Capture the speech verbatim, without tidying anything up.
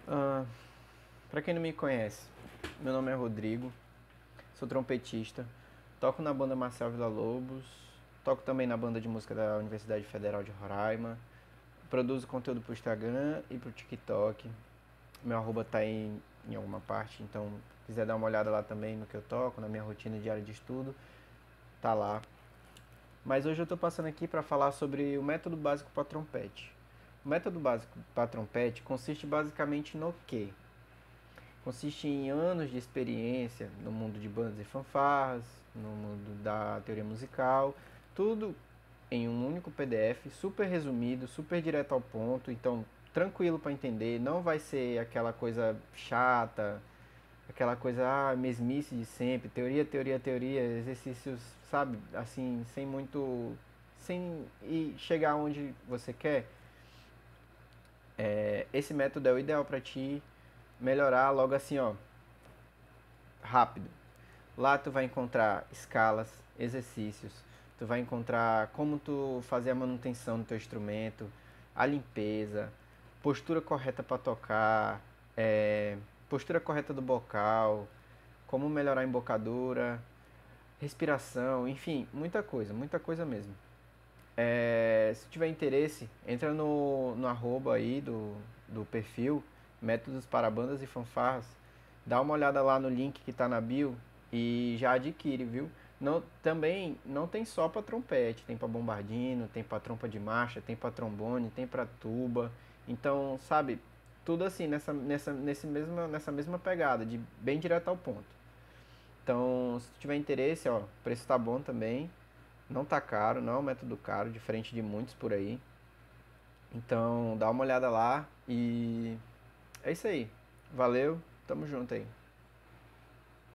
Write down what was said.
Ah, para quem não me conhece, meu nome é Rodrigo, sou trompetista, toco na banda Marcel Villa-Lobos, toco também na banda de música da Universidade Federal de Roraima, produzo conteúdo pro Instagram e pro TikTok. Meu arroba tá aí em alguma parte, então se quiser dar uma olhada lá também no que eu toco, na minha rotina diária de estudo, tá lá. Mas hoje eu estou passando aqui para falar sobre o método básico para trompete. O método básico para trompete consiste basicamente no quê? Consiste em anos de experiência no mundo de bandas e fanfarras, no mundo da teoria musical, tudo em um único P D F, super resumido, super direto ao ponto, então tranquilo para entender, não vai ser aquela coisa chata, aquela coisa, ah, mesmice de sempre, teoria, teoria, teoria, exercícios, sabe, assim, sem muito, sem ir chegar onde você quer. É, esse método é o ideal para ti melhorar logo assim, ó, rápido. Lá tu vai encontrar escalas, exercícios, tu vai encontrar como tu fazer a manutenção do teu instrumento, a limpeza, postura correta para tocar, é, postura correta do bocal, como melhorar a embocadura, respiração, enfim, muita coisa, muita coisa mesmo. É, se tiver interesse, entra no, no arroba aí do, do perfil Métodos para Bandas e Fanfarras, dá uma olhada lá no link que está na bio e já adquire, viu? Não, também não tem só para trompete, tem para bombardino, tem para trompa de marcha, tem para trombone, tem para tuba. Então, sabe, tudo assim nessa, nessa, nesse mesma, nessa mesma pegada, de bem direto ao ponto. Então, se tu tiver interesse, ó, o preço tá bom também. Não tá caro, não é um método caro, diferente de muitos por aí. Então, dá uma olhada lá e é isso aí. Valeu, tamo junto aí.